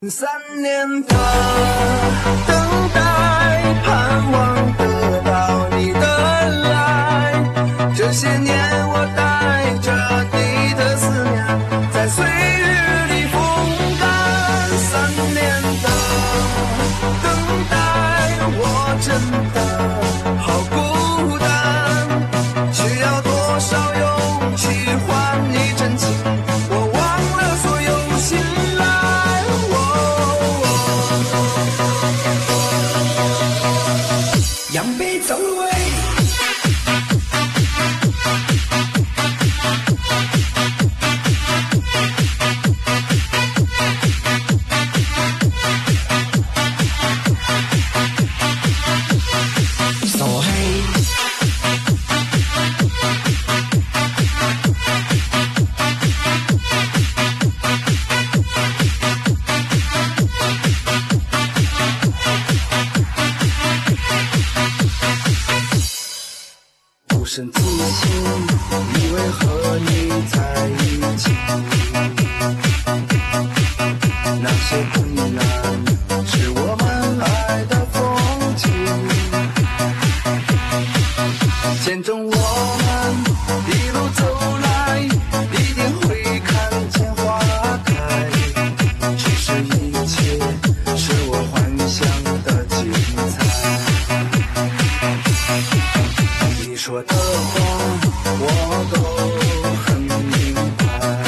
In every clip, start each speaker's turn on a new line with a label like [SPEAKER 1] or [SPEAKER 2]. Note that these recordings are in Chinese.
[SPEAKER 1] 3年的等待，盼望得到你的来。这些年我带着你的思念，在岁月里风干。3年的等待，我真的好孤单，需要多少勇气换你真情？我忘了所有信赖。杨杯走位，手黑。不胜自信，以为和你在一起，那些困难是我们爱的风景，见证我们一路走来，一定会看见花开。其实一切是我幻想的精彩。你说的话我都很明白，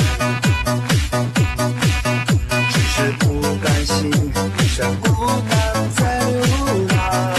[SPEAKER 1] 只是不甘心一生孤单在流浪。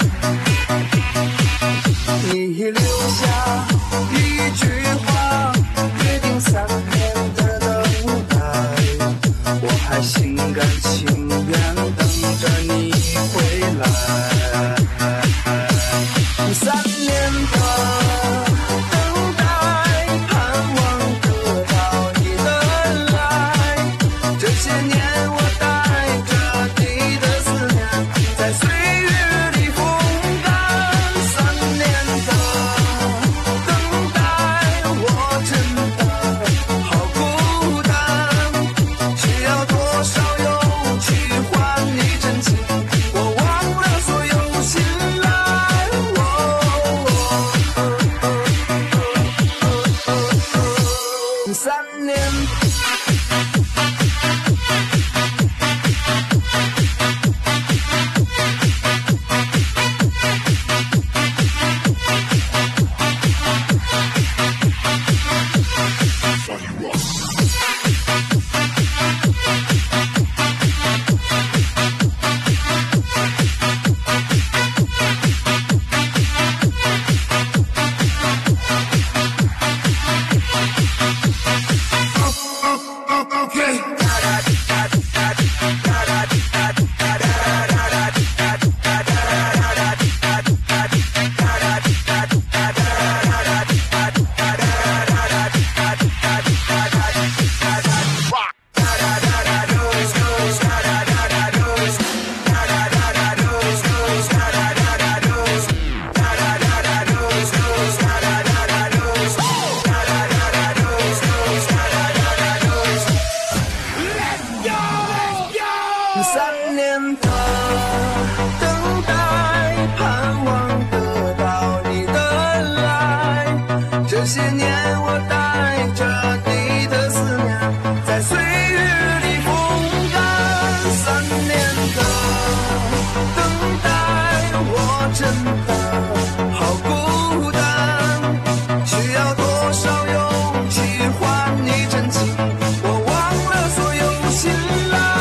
[SPEAKER 1] 你留下一句话，约定3年的等待，我还心甘情愿等着你回来。3年的等待，盼望得到你的来。这些年我带着你的思念，在岁月里风干。3年的等待，我真的好孤单，需要多少勇气换你真情？我忘了所有信赖。3年。3年的等待，盼望得到你的来。这些年我带着你的思念，在岁月里风干。3年的等待，我真的好孤单，需要多少勇气换你真情？我忘了所有信赖。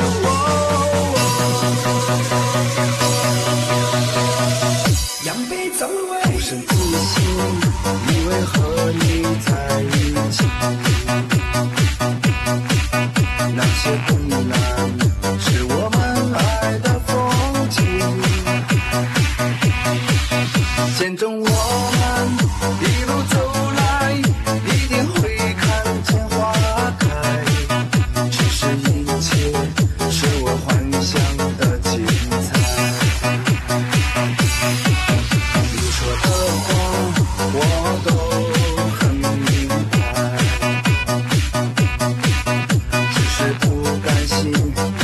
[SPEAKER 1] 杨杯走位，不胜自信，以为和你在一起，那些困难是我们爱的风景，见证我们一路走来，一定会看见花开。其实一切是我幻想的精彩。你说的话我都很明白，只是不甘心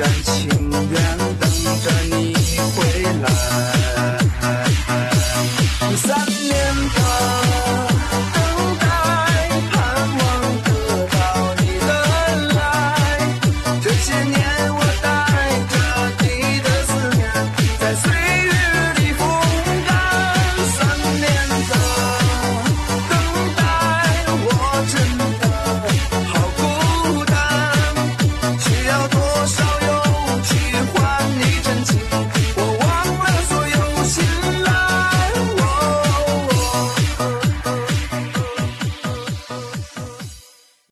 [SPEAKER 1] 感情